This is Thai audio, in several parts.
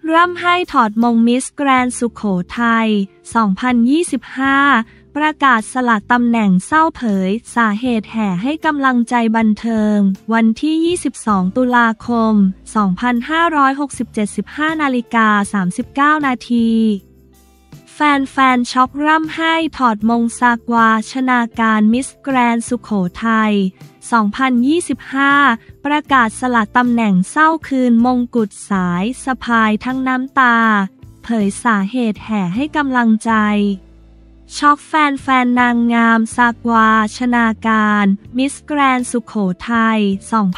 ร่ำไห้ถอดมงมิสแกรนด์สุโขทัย 2025 ประกาศสละตำแหน่งเศร้าเผยสาเหตุแห่ให้กำลังใจบันเทิงวันที่ 22 ตุลาคม 2567 15:39 นาทีแฟนช็อกร่ำไห้ถอดมงซากวาชนาการมิสแกรนด์สุโขทัย 2025 ประกาศสละตำแหน่งเศร้าคืนมงกุฎสายสะพายทั้งน้ำตาเผยสาเหตุแห่ให้กำลังใจช็อกแฟนนางงามซากวาชนาการมิสแกรนด์สุโขทัย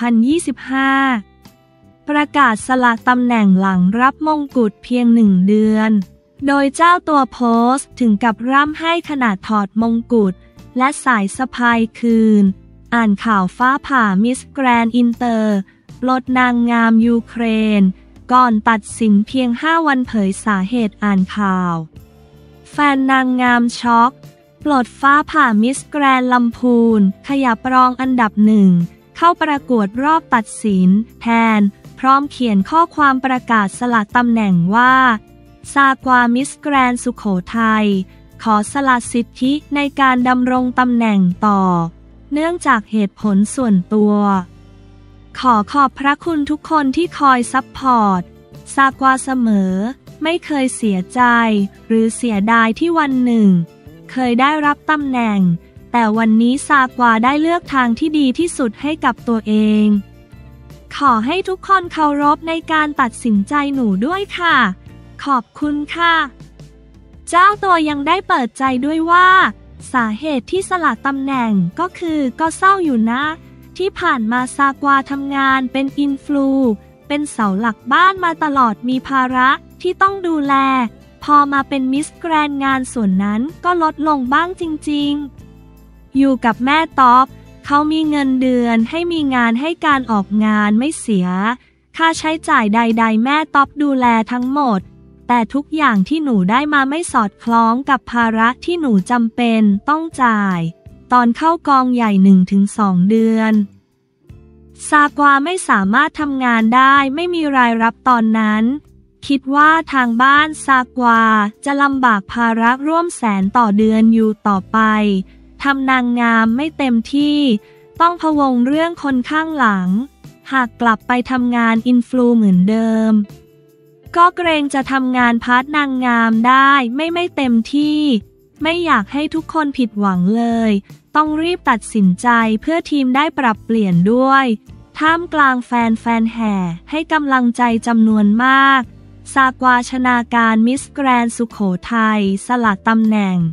2025 ประกาศสละตำแหน่งหลังรับมงกุฎเพียง1 เดือนโดยเจ้าตัวโพสต์ถึงกับร่ำไห้ขณะถอดมงกุฎและสายสะพายคืนอ่านข่าวฟ้าผ่ามิสแกรนด์อินเตอร์ปลดนางงามยูเครนก่อนตัดสินเพียง5 วันเผยสาเหตุอ่านข่าวแฟนนางงามช็อกปลดฟ้าผ่ามิสแกรนด์ลำพูนขยับรองอันดับ1เข้าประกวดรอบตัดสินแทนพร้อมเขียนข้อความประกาศสละตำแหน่งว่าซากวามิสแกรนด์สุโขทัยขอสละสิทธิในการดำรงตำแหน่งต่อเนื่องจากเหตุผลส่วนตัวขอบพระคุณทุกคนที่คอยซัพพอร์ตซากวาเสมอไม่เคยเสียใจหรือเสียดายที่วันหนึ่งเคยได้รับตำแหน่งแต่วันนี้ซากวาได้เลือกทางที่ดีที่สุดให้กับตัวเองขอให้ทุกคนเคารพในการตัดสินใจหนูด้วยค่ะขอบคุณค่ะเจ้าตัวยังได้เปิดใจด้วยว่าสาเหตุที่สละตำแหน่งก็เศร้าอยู่นะที่ผ่านมาซากวาทำงานเป็นอินฟลูเป็นเสาหลักบ้านมาตลอดมีภาระที่ต้องดูแลพอมาเป็นมิสแกรนด์งานส่วนนั้นก็ลดลงบ้างจริงๆอยู่กับแม่ต๊อบเขามีเงินเดือนให้มีงานให้การออกงานไม่เสียค่าใช้จ่ายใดๆแม่ต๊อบดูแลทั้งหมดแต่ทุกอย่างที่หนูได้มาไม่สอดคล้องกับภาระที่หนูจำเป็นต้องจ่ายตอนเข้ากองใหญ่ 1-2 เดือนซากวาไม่สามารถทำงานได้ไม่มีรายรับตอนนั้นคิดว่าทางบ้านซากวาจะลำบากภาระร่วมแสนต่อเดือนอยู่ต่อไปทำนางงามไม่เต็มที่ต้องพะวงเรื่องคนข้างหลังหากกลับไปทำงานอินฟลูเหมือนเดิมก็เกรงจะทำงานพาร์ทนางงามได้ไม่เต็มที่ไม่อยากให้ทุกคนผิดหวังเลยต้องรีบตัดสินใจเพื่อทีมได้ปรับเปลี่ยนด้วยท่ามกลางแฟนแห่ให้กำลังใจจำนวนมากซากวาชนาการมิสแกรนด์สุโขทัยสละตำแหน่ง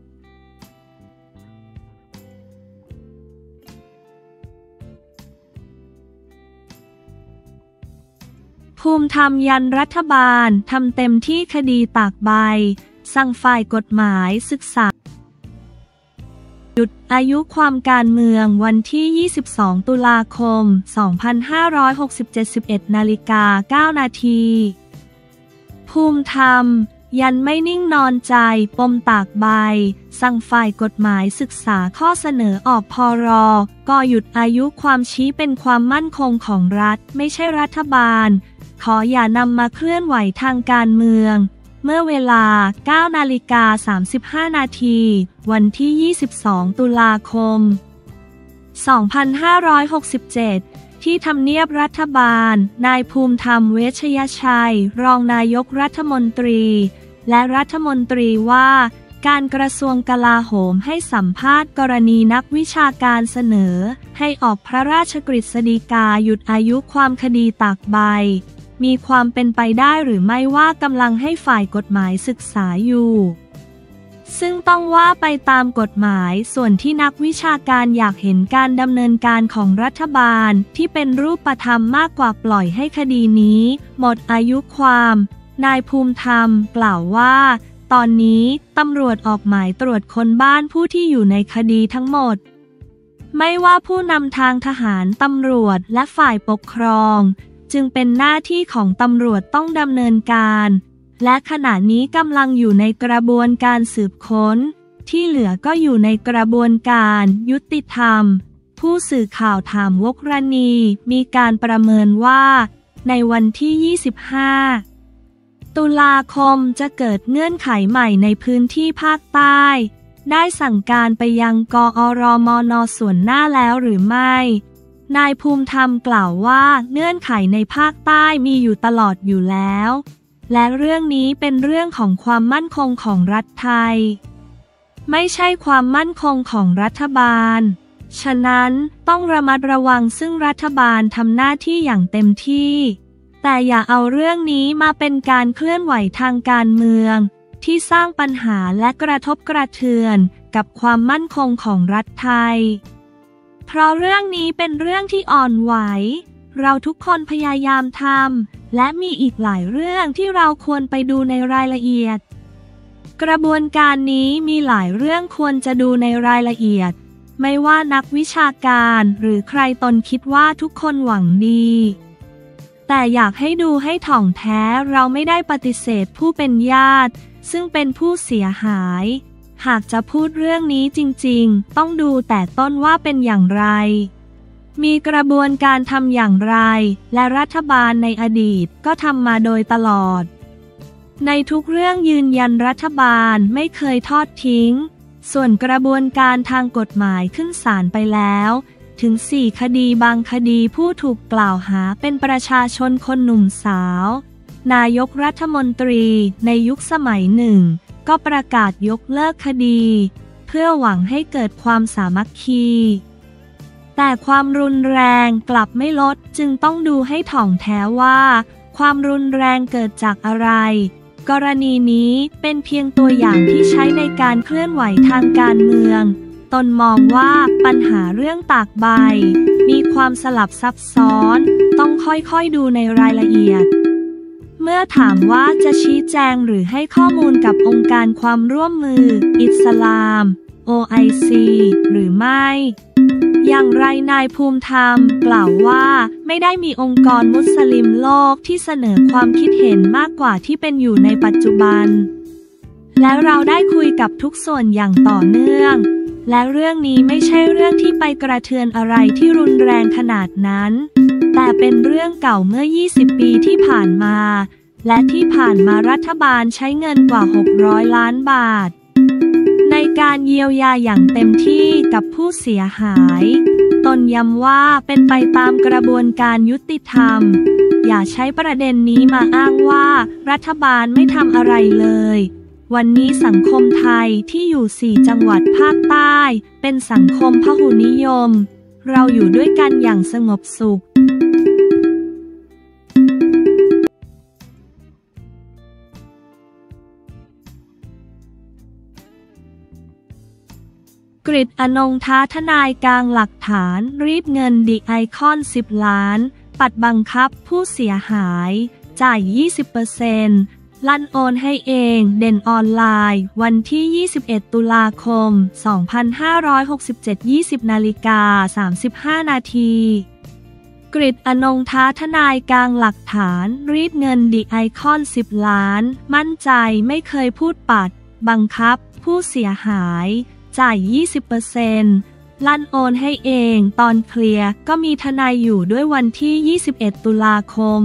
ภูมิธรรมยันรัฐบาลทำเต็มที่คดีตากใบสั่งฝ่ายกฎหมายศึกษาหยุดอายุความการเมืองวันที่ 22 ตุลาคม 2567 11:09 นาทีภูมิธรรมยันไม่นิ่งนอนใจปมตากใบสั่งฝ่ายกฎหมายศึกษาข้อเสนอออกพร.ก็หยุดอายุความชี้เป็นความมั่นคงของรัฐไม่ใช่รัฐบาลขออย่านำมาเคลื่อนไหวทางการเมืองเมื่อเวลา 9:35 นาทีวันที่ 22 ตุลาคม 2567 ที่ทำเนียบรัฐบาลนายภูมิธรรมเวชยชัยรองนายกรัฐมนตรีและรัฐมนตรีว่าการกระทรวงกลาโหมให้สัมภาษณ์กรณีนักวิชาการเสนอให้ออกพระราชกฤษฎีกาหยุดอายุความคดีตากใบมีความเป็นไปได้หรือไม่ว่ากำลังให้ฝ่ายกฎหมายศึกษาอยู่ซึ่งต้องว่าไปตามกฎหมายส่วนที่นักวิชาการอยากเห็นการดำเนินการของรัฐบาลที่เป็นรูปธรรมมากกว่าปล่อยให้คดีนี้หมดอายุความนายภูมิธรรมกล่าวว่าตอนนี้ตำรวจออกหมายตรวจค้นบ้านผู้ที่อยู่ในคดีทั้งหมดไม่ว่าผู้นำทางทหารตำรวจและฝ่ายปกครองจึงเป็นหน้าที่ของตำรวจต้องดำเนินการและขณะนี้กำลังอยู่ในกระบวนการสืบค้นที่เหลือก็อยู่ในกระบวนการยุติธรรมผู้สื่อข่าวถามวกรณีมีการประเมินว่าในวันที่ 25 ตุลาคมจะเกิดเงื่อนไขใหม่ในพื้นที่ภาคใต้ ได้สั่งการไปยังกอรมน.ส่วนหน้าแล้วหรือไม่นายภูมิธรรมกล่าวว่าเงื่อนไขในภาคใต้มีอยู่ตลอดอยู่แล้วและเรื่องนี้เป็นเรื่องของความมั่นคงของรัฐไทยไม่ใช่ความมั่นคงของรัฐบาลฉะนั้นต้องระมัดระวังซึ่งรัฐบาลทำหน้าที่อย่างเต็มที่แต่อย่าเอาเรื่องนี้มาเป็นการเคลื่อนไหวทางการเมืองที่สร้างปัญหาและกระทบกระเทือนกับความมั่นคงของรัฐไทยเพราะเรื่องนี้เป็นเรื่องที่อ่อนไหวเราทุกคนพยายามทำและมีอีกหลายเรื่องที่เราควรไปดูในรายละเอียดกระบวนการนี้มีหลายเรื่องควรจะดูในรายละเอียดไม่ว่านักวิชาการหรือใครตนคิดว่าทุกคนหวังดีแต่อยากให้ดูให้ถ่องแท้เราไม่ได้ปฏิเสธผู้เป็นญาติซึ่งเป็นผู้เสียหายหากจะพูดเรื่องนี้จริงๆต้องดูแต่ต้นว่าเป็นอย่างไรมีกระบวนการทำอย่างไรและรัฐบาลในอดีตก็ทำมาโดยตลอดในทุกเรื่องยืนยันรัฐบาลไม่เคยทอดทิ้งส่วนกระบวนการทางกฎหมายขึ้นศาลไปแล้วถึง4 คดีบางคดีผู้ถูกกล่าวหาเป็นประชาชนคนหนุ่มสาวนายกรัฐมนตรีในยุคสมัยหนึ่งก็ประกาศยกเลิกคดีเพื่อหวังให้เกิดความสามัคคีแต่ความรุนแรงกลับไม่ลดจึงต้องดูให้ถ่องแท้ว่าความรุนแรงเกิดจากอะไรกรณีนี้เป็นเพียงตัวอย่างที่ใช้ในการเคลื่อนไหวทางการเมืองตนมองว่าปัญหาเรื่องตากใบมีความสลับซับซ้อนต้องค่อยๆดูในรายละเอียดเมื่อถามว่าจะชี้แจงหรือให้ข้อมูลกับองค์การความร่วมมืออิสลาม OIC หรือไม่อย่างไรนายภูมิธรรมกล่าวว่าไม่ได้มีองค์กรมุสลิมโลกที่เสนอความคิดเห็นมากกว่าที่เป็นอยู่ในปัจจุบันและเราได้คุยกับทุกส่วนอย่างต่อเนื่องและเรื่องนี้ไม่ใช่เรื่องที่ไปกระเทือนอะไรที่รุนแรงขนาดนั้นแต่เป็นเรื่องเก่าเมื่อ20 ปีที่ผ่านมาและที่ผ่านมารัฐบาลใช้เงินกว่า600 ล้านบาทในการเยียวยาอย่างเต็มที่กับผู้เสียหายตนย้ำว่าเป็นไปตามกระบวนการยุติธรรมอย่าใช้ประเด็นนี้มาอ้างว่ารัฐบาลไม่ทำอะไรเลยวันนี้สังคมไทยที่อยู่4 จังหวัดภาคใต้เป็นสังคมพหุนิยมเราอยู่ด้วยกันอย่างสงบสุขกฤษ อนงค์ท้าทนายกลางหลักฐานรีดเงินดิไอคอน10 ล้านปัดบังคับผู้เสียหายจ่าย 20%ลั่นโอนให้เองเด่นออนไลน์วันที่21 ตุลาคม 2567 20:35 นาทีกฤษ อนงค์ท้าทนายกลางหลักฐานรีดเงินดิไอคอน10 ล้านมั่นใจไม่เคยพูดปัดบังคับผู้เสียหายจ่าย 20%ลั่นโอนให้เองตอนเคลียร์ก็มีทนายอยู่ด้วยวันที่21 ตุลาคม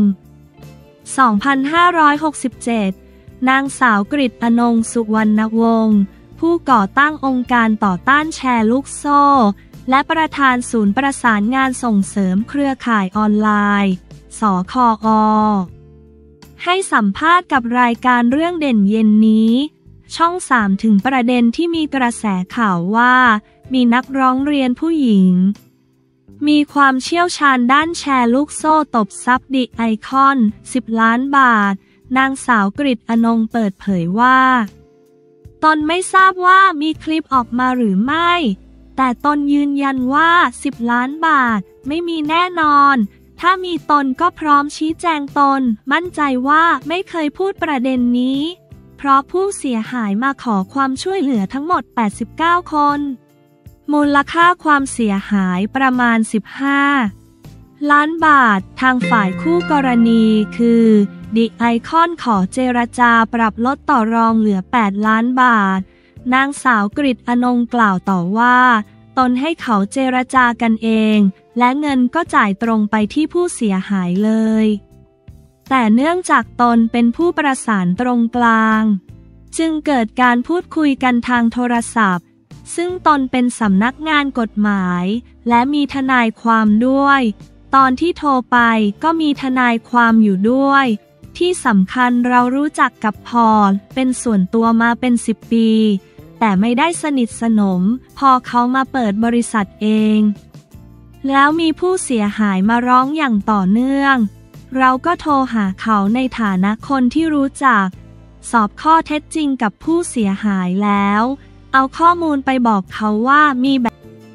2567 นางสาวกฤษ อนงค์ สุวรรณวงศ์ผู้ก่อตั้งองค์การต่อต้านแชร์ลูกโซ่และประธานศูนย์ประสานงานส่งเสริมเครือข่ายออนไลน์สคอ.ให้สัมภาษณ์กับรายการเรื่องเด่นเย็นนี้ช่อง3ถึงประเด็นที่มีกระแสข่าวว่ามีนักร้องเรียนผู้หญิงมีความเชี่ยวชาญด้านแชร์ลูกโซ่ตบทรัพย์ดิไอคอน10 ล้านบาทนางสาวกฤษ อนงค์เปิดเผยว่าตนไม่ทราบว่ามีคลิปออกมาหรือไม่แต่ตนยืนยันว่า10 ล้านบาทไม่มีแน่นอนถ้ามีตนก็พร้อมชี้แจงตนมั่นใจว่าไม่เคยพูดประเด็นนี้เพราะผู้เสียหายมาขอความช่วยเหลือทั้งหมด89 คนมูลค่าความเสียหายประมาณ15 ล้านบาททางฝ่ายคู่กรณีคือดิไอคอนขอเจรจาปรับลดต่อรองเหลือ8 ล้านบาทนางสาวกฤษ อนงค์กล่าวต่อว่าตนให้เขาเจรจากันเองและเงินก็จ่ายตรงไปที่ผู้เสียหายเลยแต่เนื่องจากตนเป็นผู้ประสานตรงกลางจึงเกิดการพูดคุยกันทางโทรศัพท์ซึ่งตนเป็นสำนักงานกฎหมายและมีทนายความด้วยตอนที่โทรไปก็มีทนายความอยู่ด้วยที่สำคัญเรารู้จักกับพอลเป็นส่วนตัวมาเป็น10 ปีแต่ไม่ได้สนิทสนมพอเขามาเปิดบริษัทเองแล้วมีผู้เสียหายมาร้องอย่างต่อเนื่องเราก็โทรหาเขาในฐานะคนที่รู้จักสอบข้อเท็จจริงกับผู้เสียหายแล้วเอาข้อมูลไปบอกเขาว่ามีแบบ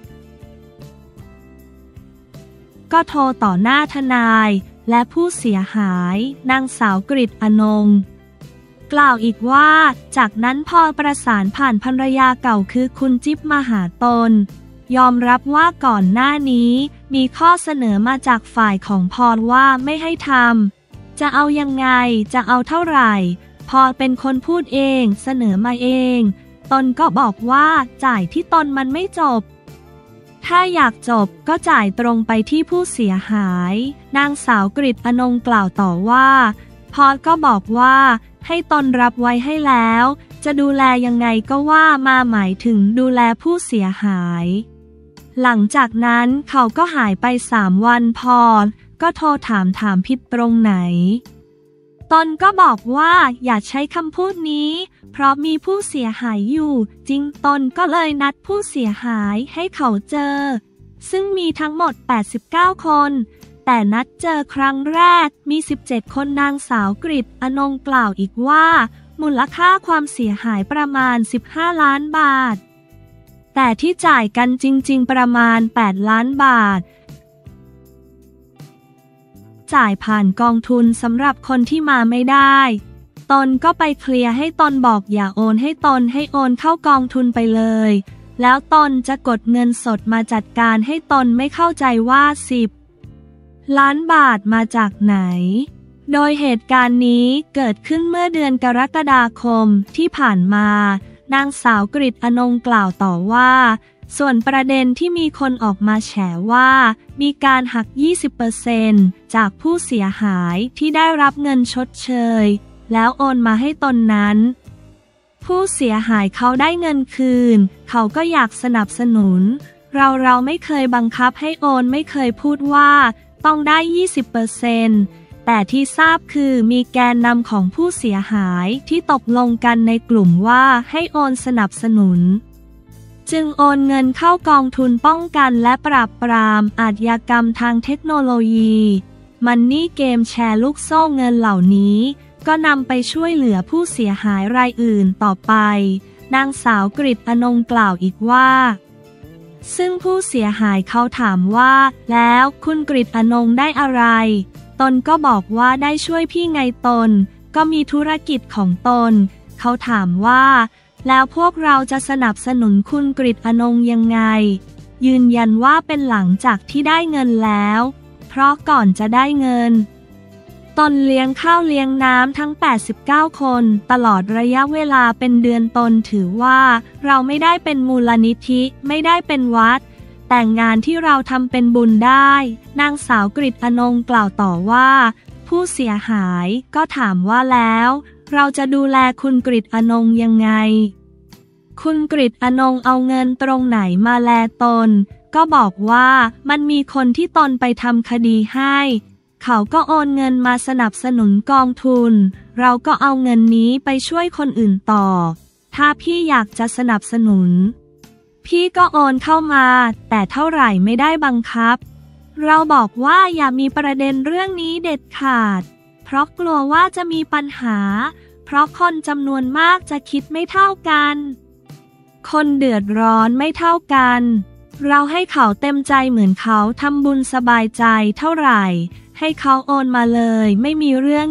ก็โทรต่อหน้าทนายและผู้เสียหายนางสาวกฤษอนงค์กล่าวอีกว่าจากนั้นพอประสานผ่านภรรยาเก่าคือคุณจิ๊บมาหาตนยอมรับว่าก่อนหน้านี้มีข้อเสนอมาจากฝ่ายของพรว่าไม่ให้ทำจะเอายังไงจะเอาเท่าไหร่พรเป็นคนพูดเองเสนอมาเองตนก็บอกว่าจ่ายที่ตนมันไม่จบถ้าอยากจบก็จ่ายตรงไปที่ผู้เสียหายนางสาวกฤษอนงค์กล่าวต่อว่าพรก็บอกว่าให้ตนรับไว้ให้แล้วจะดูแลยังไงก็ว่ามาหมายถึงดูแลผู้เสียหายหลังจากนั้นเขาก็หายไป3 วันพรก็โทรถามผิดตรงไหนตนก็บอกว่าอย่าใช้คำพูดนี้เพราะมีผู้เสียหายอยู่จริงตนก็เลยนัดผู้เสียหายให้เขาเจอซึ่งมีทั้งหมด89 คนแต่นัดเจอครั้งแรกมี17 คนนางสาวกฤษอนงค์กล่าวอีกว่ามูลค่าความเสียหายประมาณ15 ล้านบาทแต่ที่จ่ายกันจริงๆประมาณ8 ล้านบาทจ่ายผ่านกองทุนสำหรับคนที่มาไม่ได้ตนก็ไปเคลียร์ให้ตนบอกอย่าโอนให้ตนให้โอนเข้ากองทุนไปเลยแล้วตนจะกดเงินสดมาจัดการให้ตนไม่เข้าใจว่า10 ล้านบาทมาจากไหนโดยเหตุการณ์นี้เกิดขึ้นเมื่อเดือนกรกฎาคมที่ผ่านมานางสาวกฤษอนงค์กล่าวต่อว่าส่วนประเด็นที่มีคนออกมาแฉว่ามีการหัก 20% จากผู้เสียหายที่ได้รับเงินชดเชยแล้วโอนมาให้ตนนั้นผู้เสียหายเขาได้เงินคืนเขาก็อยากสนับสนุนเราไม่เคยบังคับให้โอนไม่เคยพูดว่าต้องได้ 20%แต่ที่ทราบคือมีแกนนำของผู้เสียหายที่ตกลงกันในกลุ่มว่าให้โอนสนับสนุนจึงโอนเงินเข้ากองทุนป้องกันและปราบปรามอาชญากรรมทางเทคโนโลยีมันนี่เกมแชร์ลูกโซ่เงินเหล่านี้ก็นำไปช่วยเหลือผู้เสียหายรายอื่นต่อไปนางสาวกฤษอนงค์กล่าวอีกว่าซึ่งผู้เสียหายเขาถามว่าแล้วคุณกฤษอนงค์ได้อะไรตนก็บอกว่าได้ช่วยพี่ไงตนก็มีธุรกิจของตนเขาถามว่าแล้วพวกเราจะสนับสนุนคุณกฤษอนงค์ยังไงยืนยันว่าเป็นหลังจากที่ได้เงินแล้วเพราะก่อนจะได้เงินตนเลี้ยงข้าวเลี้ยงน้ำทั้ง89 คนตลอดระยะเวลาเป็นเดือนตนถือว่าเราไม่ได้เป็นมูลนิธิไม่ได้เป็นวัดแต่งานที่เราทำเป็นบุญได้นางสาวกฤษอนงค์กล่าวต่อว่าผู้เสียหายก็ถามว่าแล้วเราจะดูแลคุณกฤษอนงค์ยังไงคุณกฤษอนงค์เอาเงินตรงไหนมาแลตนก็บอกว่ามันมีคนที่ตนไปทำคดีให้เขาก็โอนเงินมาสนับสนุนกองทุนเราก็เอาเงินนี้ไปช่วยคนอื่นต่อถ้าพี่อยากจะสนับสนุนพี่ก็โอนเข้ามาแต่เท่าไหร่ไม่ได้บังคับเราบอกว่าอย่ามีประเด็นเรื่องนี้เด็ดขาดเพราะกลัวว่าจะมีปัญหาเพราะคนจำนวนมากจะคิดไม่เท่ากันคนเดือดร้อนไม่เท่ากันเราให้เขาเต็มใจเหมือนเขาทำบุญสบายใจเท่าไหร่ให้เขาโอนมาเลยไม่มีเรื่อง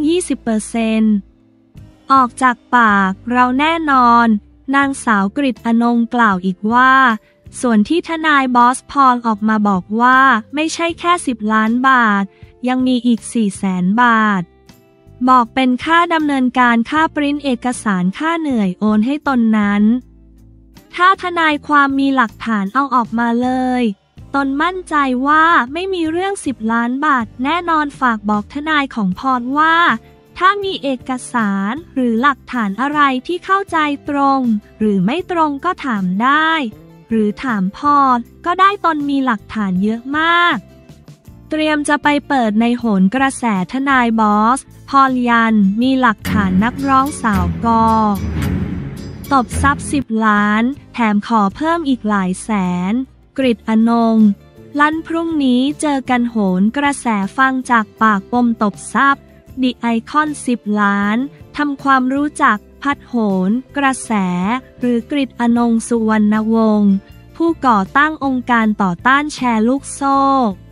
20% ออกจากปากเราแน่นอนนางสาวกฤษอนงค์กล่าวอีกว่าส่วนที่ทนายบอสพอลออกมาบอกว่าไม่ใช่แค่10 ล้านบาทยังมีอีก400,000 บาทบอกเป็นค่าดำเนินการค่าปริ้นเอกสารค่าเหนื่อยโอนให้ตนนั้นถ้าทนายความมีหลักฐานเอาออกมาเลยตตนมั่นใจว่าไม่มีเรื่อง10 ล้านบาทแน่นอนฝากบอกทนายของพรว่าถ้ามีเอกสารหรือหลักฐานอะไรที่เข้าใจตรงหรือไม่ตรงก็ถามได้หรือถามพรก็ได้ตนมีหลักฐานเยอะมากเตรียมจะไปเปิดในโหนกระแสทนายบอสพรยันมีหลักฐานนักร้องสาวกตบทรัพย์10 ล้านแถมขอเพิ่มอีกหลายแสนกฤษณรงค์ลั่นพรุ่งนี้เจอกันโหนกระแสฟังจากปากปมตบทรัพย์ดิไอคอน10 ล้านทำความรู้จักพัดโหนกระแสหรือกฤษณรงค์ สุวรรณวงศ์ผู้ก่อตั้งองค์การต่อต้านแชร์ลูกโซ่